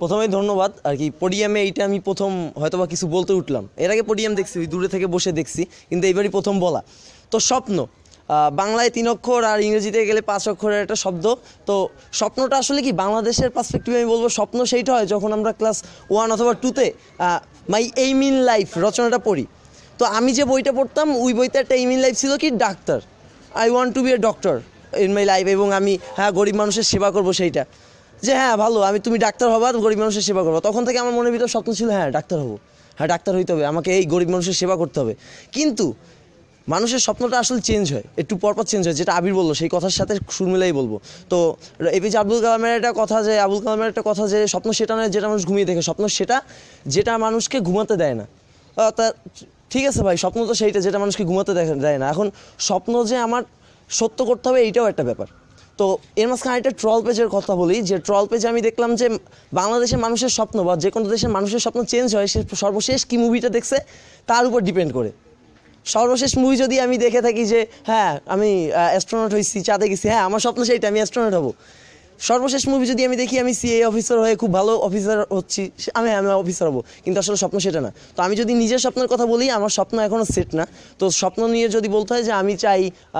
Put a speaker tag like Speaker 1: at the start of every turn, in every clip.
Speaker 1: প্রথমেই ধন্যবাদ আর কি। পোডিয়ামে এইটা আমি প্রথম হয়তোবা কিছু বলতে উঠলাম। এর আগে পোডিয়াম দেখছি, দূরে থেকে বসে দেখছি, কিন্তু এইবারই প্রথম বলা। তো স্বপ্ন বাংলায় 3 অক্ষর আর ইংরেজিতে গেলে 5 অক্ষরের একটা শব্দ। তো স্বপ্নটা আসলে কি বাংলাদেশের পার্সপেক্টিভে আমি বলবো স্বপ্ন সেইটা হয় যখন আমরা ক্লাস 1 অথবা 2তে মাই এইম ইন লাইফ রচনাটা পড়ি। তো আমি যে বইটা পড়তাম ওই বইতে একটা এইম ইন লাইফ ছিল কি ডাক্তার, I want to be a doctor in my life, এবং আমি গরিব মানুষের সেবা করবো, সেইটা যে ভালো তুমি ডাক্তার হবা, গরিব মানুষের সেবা করবো। তখন থেকে আমার মনের ভিতরে স্বপ্ন ছিল ডাক্তার হবো, ডাক্তার হইতে হবে, আমাকে এই গরিব মানুষের সেবা করতে হবে। কিন্তু মানুষের স্বপ্নটা আসলে চেঞ্জ হয়, একটু পরপর চেঞ্জ হয়, যেটা আবির বললো সেই কথার সাথে সুর মিলাই বলবো। তো এপিজে আব্দুল কালামের একটা কথা যে স্বপ্ন সেটা নয় যেটা মানুষ ঘুমিয়ে দেখে, স্বপ্ন সেটা যেটা মানুষকে ঘুমাতে দেয় না। তা ঠিক আছে ভাই, স্বপ্ন তো সেইটা যেটা মানুষকে ঘুমাতে দেয় না। এখন স্বপ্ন যে আমার সত্য করতে হবে এইটাও একটা ব্যাপার। তো এর মাঝখানে একটা ট্রল পেজের কথা বলি, যে ট্রল পেজে আমি দেখলাম যে বাংলাদেশের মানুষের স্বপ্ন বা যে কোনো দেশের মানুষের স্বপ্ন চেঞ্জ হয় সে সর্বশেষ কী মুভিটা দেখছে তার উপর ডিপেন্ড করে। সর্বশেষ মুভি যদি আমি দেখে থাকি যে আমি অ্যাস্ট্রোনট হয়েছি, চাঁদে গেছি, আমার স্বপ্ন সেইটা, আমি অ্যাস্ট্রোনট হবো। সর্বশেষ মুভি যদি আমি দেখি আমি সিএ অফিসার হয়ে খুব ভালো অফিসার হচ্ছি, আমি অফিসার হবো, কিন্তু আসলে স্বপ্ন সেটা না। তো আমি যদি নিজের স্বপ্নের কথা বলি, আমার স্বপ্ন এখনও সেট না। তো স্বপ্ন নিয়ে যদি বলতে হয় যে আমি চাই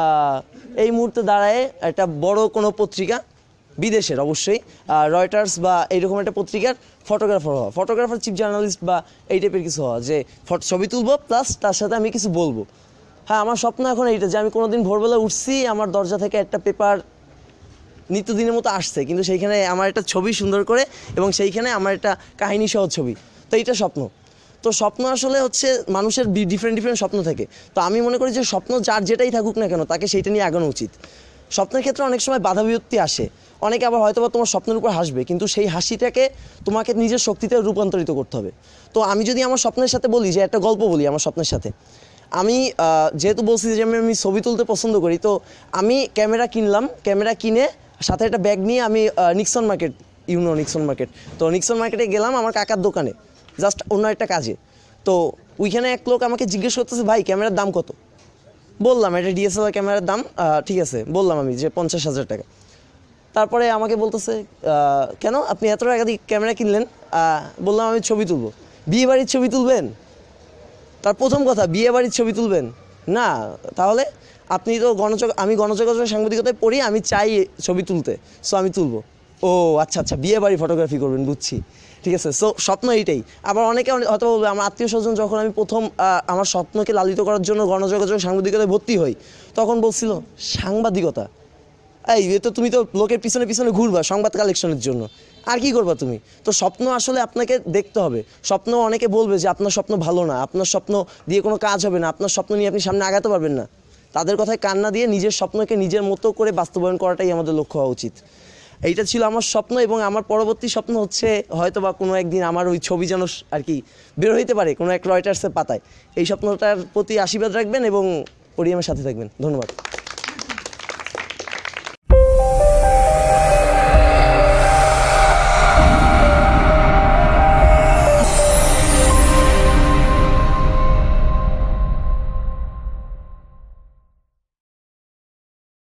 Speaker 1: এই মুহূর্তে দাঁড়ায় একটা বড় কোনো পত্রিকা, বিদেশের অবশ্যই, রয়টার্স বা এইরকম একটা পত্রিকার ফটোগ্রাফার হওয়া, ফটোগ্রাফার চিফ জার্নালিস্ট বা এই টাইপের কিছু হওয়া, যে ছবি তুলবো প্লাস তার সাথে আমি কিছু বলবো। আমার স্বপ্ন এখন এইটা যে আমি কোনোদিন ভোরবেলা উঠছি, আমার দরজা থেকে একটা পেপার নিত্যদিনের মতো আসছে, কিন্তু সেইখানে আমার একটা ছবি সুন্দর করে, এবং সেইখানে আমার একটা কাহিনী সহ ছবি। তো এইটা স্বপ্ন। তো স্বপ্ন আসলে হচ্ছে মানুষের ডিফারেন্ট স্বপ্ন থাকে। তো আমি মনে করি যে স্বপ্ন যার যেটাই থাকুক না কেন তাকে সেইটা নিয়ে আগানো উচিত। স্বপ্নের ক্ষেত্রে অনেক সময় বাধা বিপত্তি আসে, অনেকে আবার হয়তোবা তোমার স্বপ্নের উপর হাসবে, কিন্তু সেই হাসিটাকে তোমাকে নিজের শক্তিতে রূপান্তরিত করতে হবে। তো আমি যদি আমার স্বপ্নের সাথে বলি, যে একটা গল্প বলি আমার স্বপ্নের সাথে, আমি যেহেতু বলছি যে আমি ছবি তুলতে পছন্দ করি, তো আমি ক্যামেরা কিনলাম, ক্যামেরা কিনে সাথে একটা ব্যাগ নিয়ে আমি নিক্সন মার্কেট, নিক্সন মার্কেট, তো নিক্সন মার্কেটে গেলাম আমার কাকার দোকানে, জাস্ট অন্য একটা কাজে। তো ওইখানে এক লোক আমাকে জিজ্ঞেস করতেছে, ভাই ক্যামেরার দাম কত? বললাম এটা ডিএসএলআর ক্যামেরার দাম, ঠিক আছে বললাম আমি যে 50,000 টাকা। তারপরে আমাকে বলতেছে কেন আপনি এত টাকা দিয়ে ক্যামেরা কিনলেন? বললাম আমি ছবি তুলবো। বিয়ে বাড়ির ছবি তুলবেন? তার প্রথম কথা, বিয়ে বাড়ির ছবি তুলবেন না? তাহলে আপনি তো আমি গণযোগাযোগ সাংবাদিকতায় পড়ি, আমি চাই ছবি তুলতে, সো আমি তুলবো। ও আচ্ছা বিয়ে বাড়ি ফটোগ্রাফি করবেন, বুঝছি, ঠিক আছে। সো স্বপ্ন এইটাই। আবার অনেকে হয়তো বলবে, আমার আত্মীয় স্বজন যখন আমি প্রথম আমার স্বপ্নকে লালিত করার জন্য গণযোগাযোগ সাংবাদিকতায় ভর্তি হই, তখন বলছিল সাংবাদিকতা, তুমি তো লোকের পিছনে ঘুরবা সংবাদ কালেকশনের জন্য, আর কি করবা তুমি? তো স্বপ্ন আসলে আপনাকে দেখতে হবে। স্বপ্ন অনেকে বলবে যে আপনার স্বপ্ন ভালো না, আপনার স্বপ্ন দিয়ে কোনো কাজ হবে না, আপনার স্বপ্ন নিয়ে আপনি সামনে আগাতে পারবেন না। তাদের কথায় কান না দিয়ে নিজের স্বপ্নকে নিজের মতো করে বাস্তবায়ন করাটাই আমাদের লক্ষ্য হওয়া উচিত। এইটা ছিল আমার স্বপ্ন, এবং আমার পরবর্তী স্বপ্ন হচ্ছে হয়তো বা কোনো একদিন আমার ওই ছবি যেন আর কি বের হইতে পারে কোনো এক রয়টার্সের পাতায়। এই স্বপ্নটার প্রতি আশীর্বাদ রাখবেন এবং পোডিয়ামের সাথে থাকবেন। ধন্যবাদ।